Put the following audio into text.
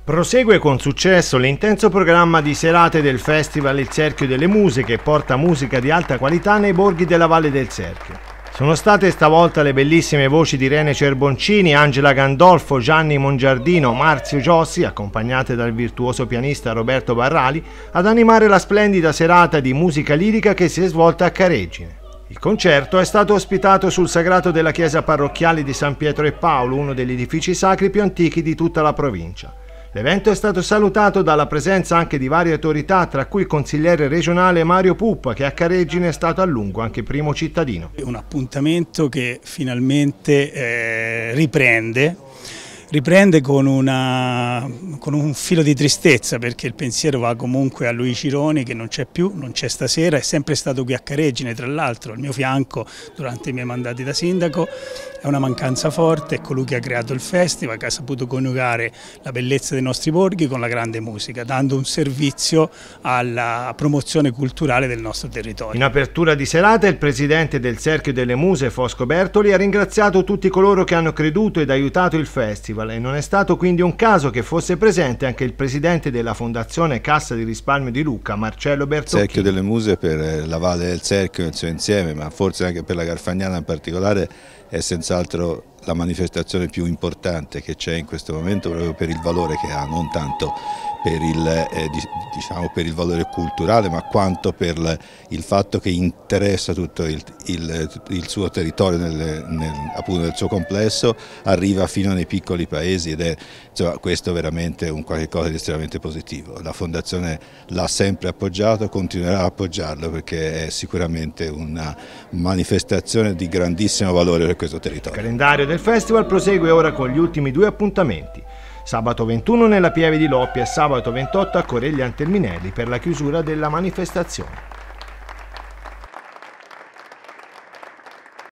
Prosegue con successo l'intenso programma di serate del Festival Il Cerchio delle Muse, che porta musica di alta qualità nei borghi della Valle del Cerchio. Sono state stavolta le bellissime voci di Irene Cerboncini, Angela Gandolfo, Gianni Mongiardino, Marzio Giossi, accompagnate dal virtuoso pianista Roberto Barrali, ad animare la splendida serata di musica lirica che si è svolta a Caregine. Il concerto è stato ospitato sul sagrato della chiesa parrocchiale di San Pietro e Paolo, uno degli edifici sacri più antichi di tutta la provincia. L'evento è stato salutato dalla presenza anche di varie autorità, tra cui il consigliere regionale Mario Puppa, che a Caregine è stato a lungo anche primo cittadino. Un appuntamento che finalmente riprende con un filo di tristezza, perché il pensiero va comunque a Luigi Cironi, che non c'è più, non c'è stasera, è sempre stato qui a Caregine, tra l'altro al mio fianco durante i miei mandati da sindaco. È una mancanza forte, è colui che ha creato il festival, che ha saputo coniugare la bellezza dei nostri borghi con la grande musica, dando un servizio alla promozione culturale del nostro territorio. In apertura di serata il presidente del Cerchio delle Muse, Fosco Bertoli, ha ringraziato tutti coloro che hanno creduto ed aiutato il festival, e non è stato quindi un caso che fosse presente anche il presidente della Fondazione Cassa di Risparmio di Lucca, Marcello Bertocchi. Il Cerchio delle Muse per la Valle del Cerchio nel suo insieme, ma forse anche per la Garfagnana in particolare, è senz'altro la manifestazione più importante che c'è in questo momento, proprio per il valore che ha, non tanto per il valore culturale, ma quanto per il fatto che interessa tutto il suo territorio appunto nel suo complesso, arriva fino nei piccoli paesi, ed è questo veramente un qualche cosa di estremamente positivo. La Fondazione l'ha sempre appoggiato, continuerà a appoggiarlo, perché è sicuramente una manifestazione di grandissimo valore per questo territorio. Il calendario del festival prosegue ora con gli ultimi due appuntamenti. Sabato 21 nella Pieve di Loppia e sabato 28 a Coreglia Antelminelli per la chiusura della manifestazione.